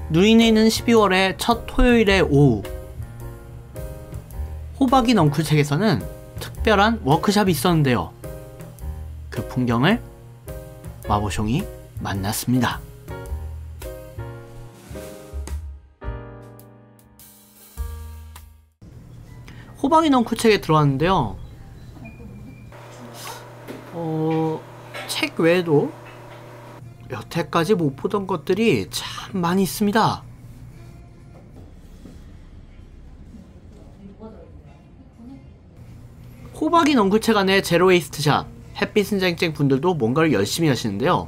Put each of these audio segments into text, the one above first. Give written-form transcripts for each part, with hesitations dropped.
누리네는 12월의 첫 토요일의 오후, 호박이 넝쿨책에서는 특별한 워크숍이 있었는데요. 그 풍경을 마보숑이 만났습니다. 호박이 넝쿨책에 들어왔는데요. 책 외에도 여태까지 못 보던 것들이 참 많이 있습니다. 호박이 넝쿨책 안에 제로웨이스트샵, 햇빛은 쨍쨍 분들도 뭔가를 열심히 하시는데요.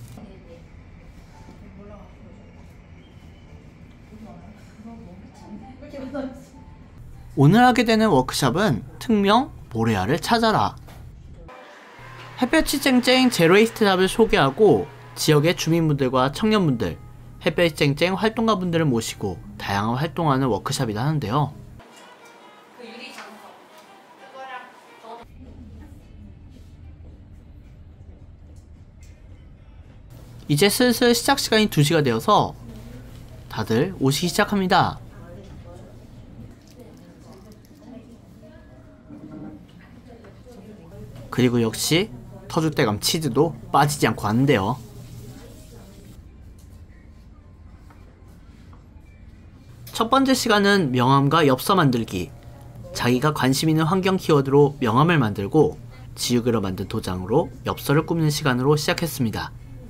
오늘 하게 되는 워크숍은 특명 모래알을 찾아라. 햇볕이 쨍쨍 제로웨이스트샵을 소개하고 지역의 주민분들과 청년분들, 햇볕이 쨍쨍 활동가분들을 모시고 다양한 활동하는 워크숍이라 하는데요. 이제 슬슬 시작 시간이 2시가 되어서 다들 오시기 시작합니다. 그리고 역시 터줏대감 치즈도 빠지지 않고 하는데요. 첫 번째 시간은 명함과 엽서 만들기. 자기가 관심 있는 환경 키워드로 명함을 만들고 지우개로 만든 도장으로 엽서를 꾸미는 시간으로 시작했습니다.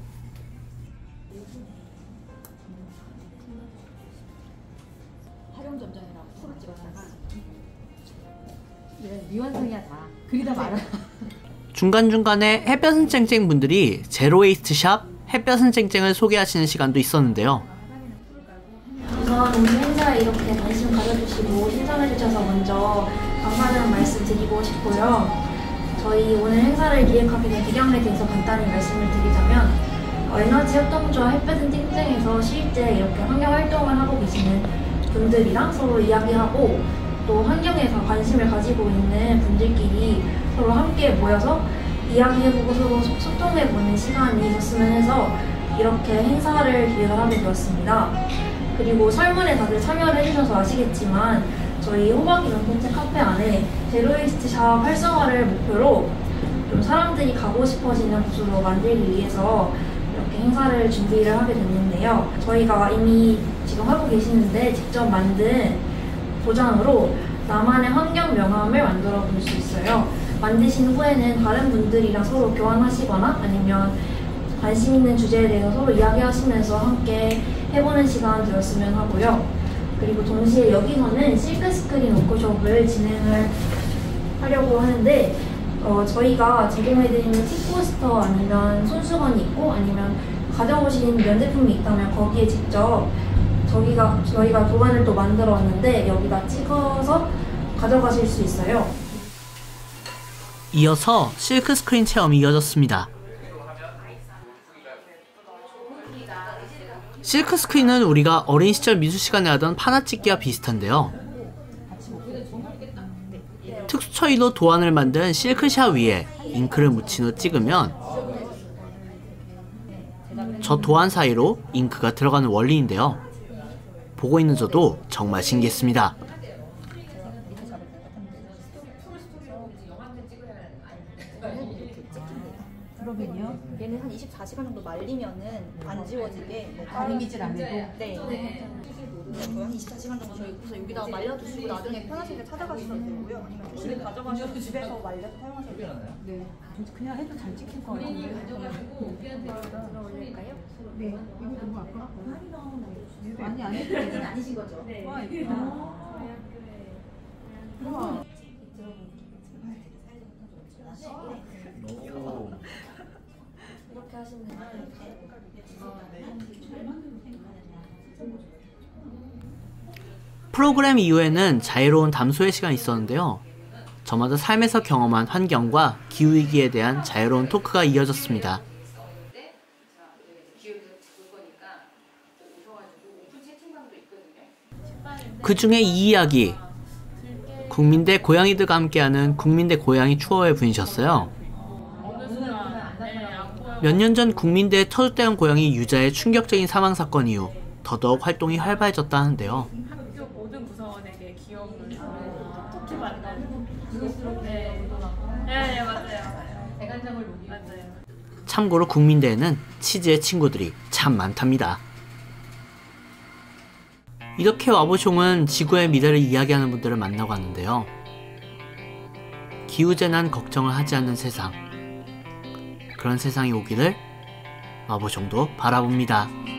활용점정이랑 풀을 찍었잖아. 이런 미완성이야 다. 그리다 말아. 중간중간에 햇볕은 쨍쨍 분들이 제로웨이스트샵 햇볕은 쨍쨍을 소개하시는 시간도 있었는데요. 우선 오늘 행사에 이렇게 관심 가져주시고 신청해주셔서 먼저 감사하다는 말씀 드리고 싶고요. 저희 오늘 행사를 기획하게 된 배경에 대해서 간단히 말씀을 드리자면 에너지협동조합 햇볕은 쨍쨍에서 실제 이렇게 환경활동을 하고 계시는 분들이랑 서로 이야기하고 또 환경에서 관심을 가지고 있는 분들끼리 서로 함께 모여서 이야기해보고 서로 소통해보는 시간이 있었으면 해서 이렇게 행사를 기획을 하게 되었습니다. 그리고 설문에 다들 참여를 해주셔서 아시겠지만 저희 호박이 넝쿨책 카페 안에 제로웨이스트샵 활성화를 목표로 좀 사람들이 가고 싶어지는 곳으로 만들기 위해서 이렇게 행사를 준비를 하게 됐는데요. 저희가 이미 지금 하고 계시는데 직접 만든 도장으로 나만의 환경 명함을 만들어 볼 수 있어요. 만드신 후에는 다른 분들이랑 서로 교환하시거나 아니면 관심 있는 주제에 대해서 서로 이야기하시면서 함께 해보는 시간 되었으면 하고요. 그리고 동시에 여기서는 실크스크린 워크숍을 진행을 하려고 하는데 저희가 제공해드리는 틱포스터 아니면 손수건이 있고 아니면 가져오신 면제품이 있다면 거기에 직접 저희가 도안을 또 만들었는데 여기다 찍어서 가져가실 수 있어요. 이어서 실크스크린 체험이 이어졌습니다. 실크스크린은 우리가 어린 시절 미술 시간에 하던 파나찍기와 비슷한데요. 특수처리로 도안을 만든 실크샷 위에 잉크를 묻힌 후 찍으면 저 도안 사이로 잉크가 들어가는 원리인데요. 보고 있는 저도 정말 신기했습니다. 그러면요? 얘는 한 24시간 정도 말리면은 안 지워지게 다른 기질 안 해도? 네. 한 24시간 정도 저희 그래서 여기다가 말려두시고 나중에 편하실 때 찾아가셔도 되고요. 아니면 집에 가져가셔도 집에서 말려서 사용하셔도 돼요. 네. 그냥 해도 잘 찍힐 것 같은데. 올릴까요? 네. 이거 너무 아깝구나. 아니. 이건 아니신 거죠? 네. 와, 예쁘다. 우와. 이렇게 하시면 프로그램 이후에는 자유로운 담소의 시간이 있었는데요. 저마다 삶에서 경험한 환경과 기후위기에 대한 자유로운 토크가 이어졌습니다. 그 중에 이 이야기, 국민대 고양이들과 함께하는 국민대 고양이 추어회 분이셨어요. 몇 년 전 국민대의 터줏대감 고양이 유자의 충격적인 사망 사건 이후 더더욱 활동이 활발해졌다는데요. 학교 모든 구성원에게 귀여움을 톡톡히 받는. 네, 맞아요. 대관장을 녹이 맞아요. 참고로 국민대에는 치즈의 친구들이 참 많답니다. 이렇게 와보숑은 지구의 미래를 이야기하는 분들을 만나고 왔는데요. 기후재난 걱정을 하지 않는 세상, 그런 세상이 오기를 와보숑도 바라봅니다.